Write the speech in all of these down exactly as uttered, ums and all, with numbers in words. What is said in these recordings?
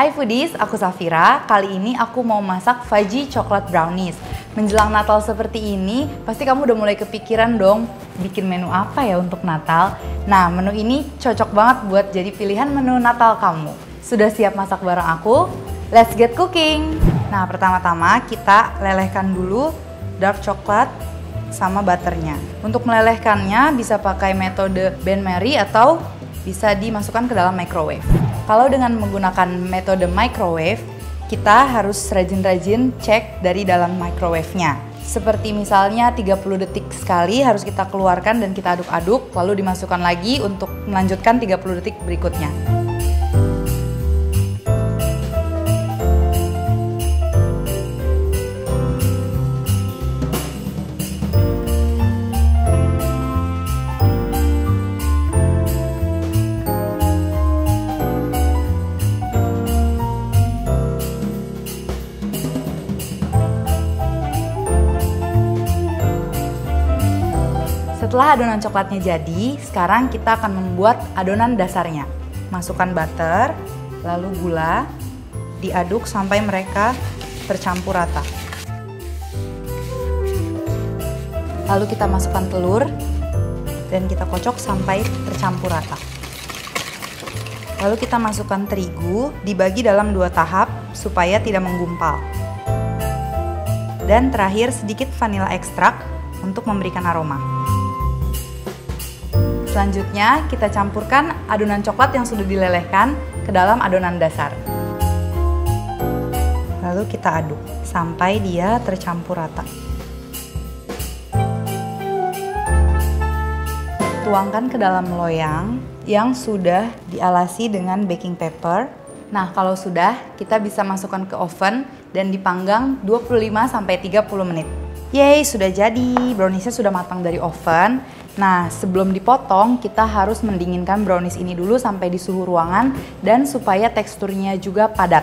Hai Foodies, aku Safira. Kali ini aku mau masak fudgy coklat brownies. Menjelang Natal seperti ini, pasti kamu udah mulai kepikiran dong bikin menu apa ya untuk Natal. Nah, menu ini cocok banget buat jadi pilihan menu Natal kamu. Sudah siap masak bareng aku? Let's get cooking! Nah, pertama-tama kita lelehkan dulu dark coklat sama butternya. Untuk melelehkannya bisa pakai metode Ben Marie atau bisa dimasukkan ke dalam microwave. Kalau dengan menggunakan metode microwave, kita harus rajin-rajin cek dari dalam microwave-nya. Seperti misalnya tiga puluh detik sekali harus kita keluarkan dan kita aduk-aduk, lalu dimasukkan lagi untuk melanjutkan tiga puluh detik berikutnya. Setelah adonan coklatnya jadi, sekarang kita akan membuat adonan dasarnya. Masukkan butter, lalu gula, diaduk sampai mereka tercampur rata. Lalu kita masukkan telur, dan kita kocok sampai tercampur rata. Lalu kita masukkan terigu, dibagi dalam dua tahap supaya tidak menggumpal. Dan terakhir sedikit vanilla ekstrak untuk memberikan aroma. Selanjutnya, kita campurkan adonan coklat yang sudah dilelehkan ke dalam adonan dasar. Lalu kita aduk sampai dia tercampur rata. Tuangkan ke dalam loyang yang sudah dialasi dengan baking paper. Nah, kalau sudah, kita bisa masukkan ke oven dan dipanggang dua puluh lima sampai tiga puluh menit. Yeay, sudah jadi. Browniesnya sudah matang dari oven. Nah, sebelum dipotong, kita harus mendinginkan brownies ini dulu sampai di suhu ruangan dan supaya teksturnya juga padat.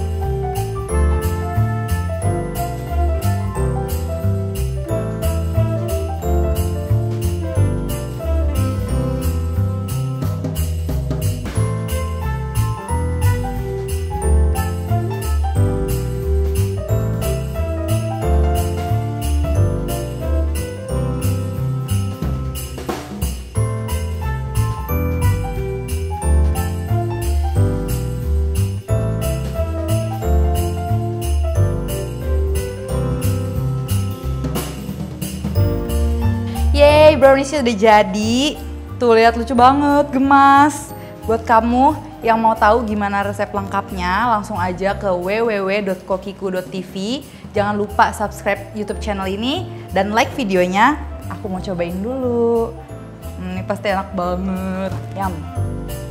Yeay, browniesnya udah jadi. Tuh, lihat lucu banget, gemas. Buat kamu yang mau tahu gimana resep lengkapnya, langsung aja ke w w w dot kokiku dot t v. Jangan lupa subscribe YouTube channel ini dan like videonya. Aku mau cobain dulu. Hmm, ini pasti enak banget. Yum.